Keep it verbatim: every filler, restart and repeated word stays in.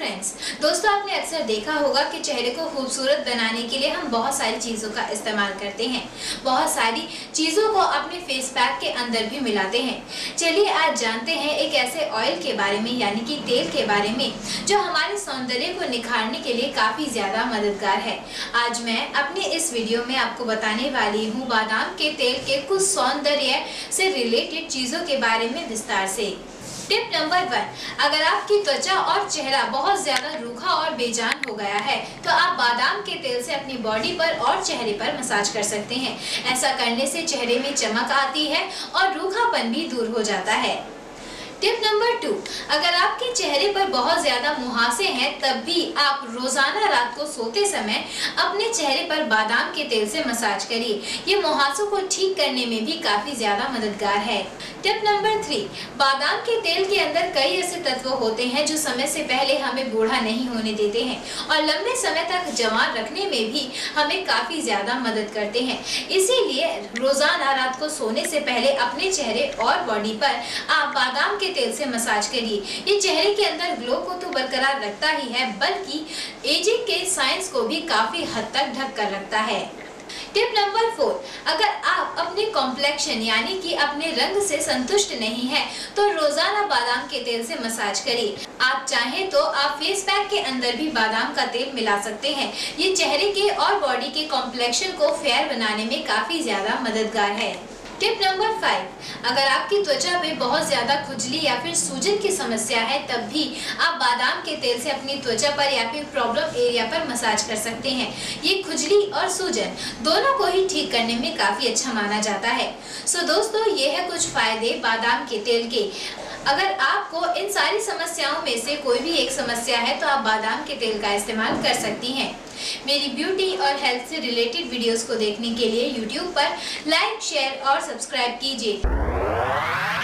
Friends, दोस्तों आपने अक्सर देखा होगा कि चेहरे को खूबसूरत बनाने के लिए हम बहुत सारी चीज़ों का इस्तेमाल करते हैं। बहुत सारी चीज़ों को अपने फेस पैक के अंदर भी मिलाते हैं। चलिए आज जानते हैं एक ऐसे ऑयल के बारे में, यानी कि तेल के बारे में, जो हमारे सौंदर्य को निखारने के लिए काफ़ी ज़्यादा मददगार है। आज मैं अपने इस वीडियो में आपको बताने वाली हूँ बादाम के तेल के कुछ सौंदर्य से रिलेटेड चीज़ों के बारे में विस्तार से। टिप नंबर वन, अगर आपकी त्वचा और चेहरा बहुत ज्यादा रूखा और बेजान हो गया है तो आप बादाम के तेल से अपनी बॉडी पर और चेहरे पर मसाज कर सकते हैं। ऐसा करने से चेहरे में चमक आती है और रूखापन भी दूर हो जाता है। टिप नंबर टू, अगर आपके चेहरे पर बहुत ज्यादा मुहासे हैं तब भी आप रोजाना रात को सोते समय अपने चेहरे पर बादाम के तेल से मसाज करिए। ये मुहासों को ठीक करने में भी काफी ज्यादा मददगार है। टिप नंबर थ्री, बादाम के तेल के अंदर कई ऐसे तत्व होते हैं जो समय से पहले हमें बूढ़ा नहीं होने देते हैं और लंबे समय तक जवान रखने में भी हमें काफी ज्यादा मदद करते हैं। इसीलिए रोजाना रात को सोने से पहले अपने चेहरे और बॉडी पर आप बादाम के तेल से मसाज करिए। ये चेहरे के अंदर ग्लो को तो बरकरार रखता ही है, बल्कि एजिंग के साइंस को भी काफी हद तक ढक कर रखता है। टिप नंबर फोर, अगर आप अपने कॉम्प्लेक्शन यानी कि अपने रंग से संतुष्ट नहीं है तो रोजाना बादाम के तेल से मसाज करिए। आप चाहें तो आप फेस पैक के अंदर भी बादाम का तेल मिला सकते हैं। ये चेहरे के और बॉडी के कॉम्प्लेक्शन को फेयर बनाने में काफी ज्यादा मददगार है। टिप नंबर फाइव, अगर आपकी त्वचा में बहुत ज्यादा खुजली या फिर सूजन की समस्या है तब भी आप बादाम के तेल से अपनी त्वचा पर या फिर प्रॉब्लम एरिया पर मसाज कर सकते हैं। ये खुजली और सूजन दोनों को ही ठीक करने में काफी अच्छा माना जाता है। सो दोस्तों, ये है कुछ फायदे बादाम के तेल के। अगर आपको इन सारी समस्याओं में से कोई भी एक समस्या है तो आप बादाम के तेल का इस्तेमाल कर सकती हैं। मेरी ब्यूटी और हेल्थ से रिलेटेड वीडियोस को देखने के लिए यूट्यूब पर लाइक, शेयर और सब्सक्राइब कीजिए।